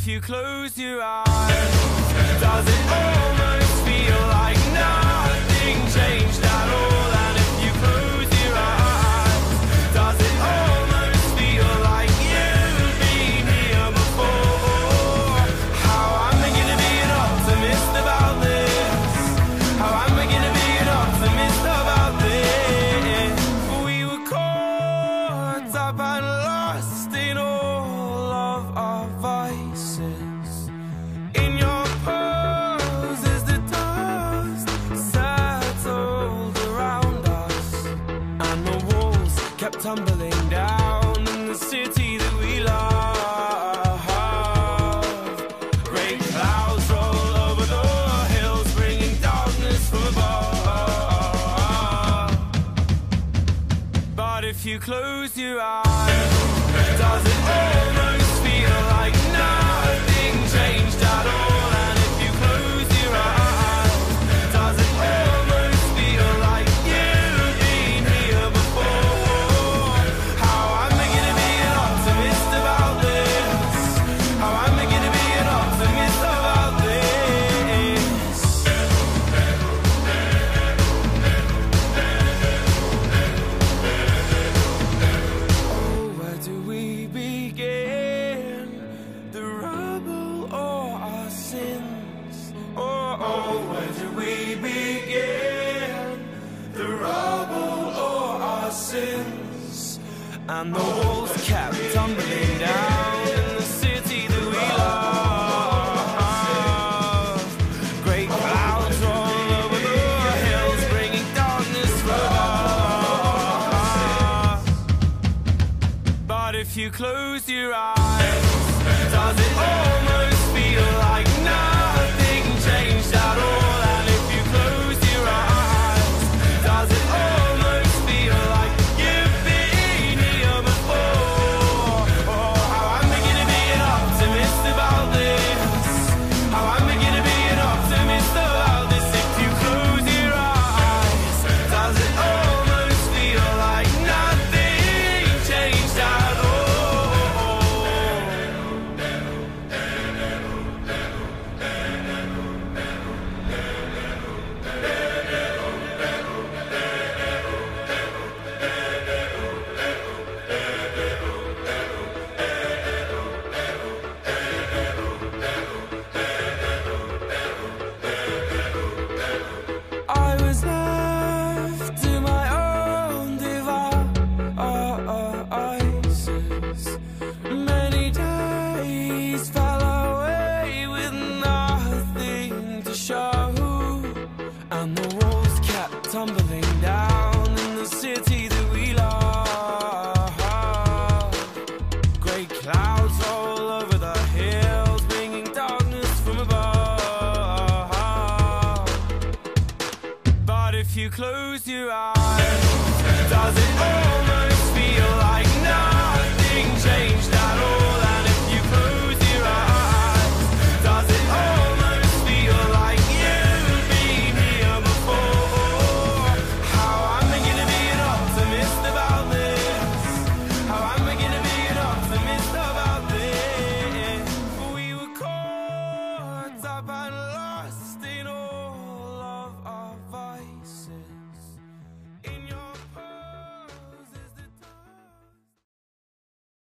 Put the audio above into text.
you close your eyes, does it almost feel like nothing changed at all? And if you close your eyes, does it almost feel like you've been here before? How am I gonna be an optimist about this? How am I gonna be an optimist about this? We were caught up and lost in all of our vices. In your pose as the dust settled around us, and the walls kept tumbling down in the city that we love. Great clouds roll over the hills, bringing darkness from above. But if you close your eyes, does it almost feel like nothing changed at all? And if you close your eyes, does it almost feel like you've been here before? How am I gonna be an optimist about this? How am I gonna be an optimist about this? Oh, where do we begin? The rubble or our sins? Oh, where do we begin? The rubble or our sins? And the walls kept tumbling down in the city that we love. Great clouds roll over the hills, bringing darkness from us. But if you close your eyes, does it almost feel like nothing changed at all? And if you close your eyes, does it almost feel like you've been here before? Oh, how am I gonna be an optimist about this? How am I gonna be an optimist about this? If you close your eyes, does it almost feel like nothing changed at all? I was left to my own devices. Many days fell away with nothing to show, and the walls kept tumbling down in the city that we love. Great clouds all over the hills, bringing darkness from above. But if you close your eyes, does it almost feel like nothing changed?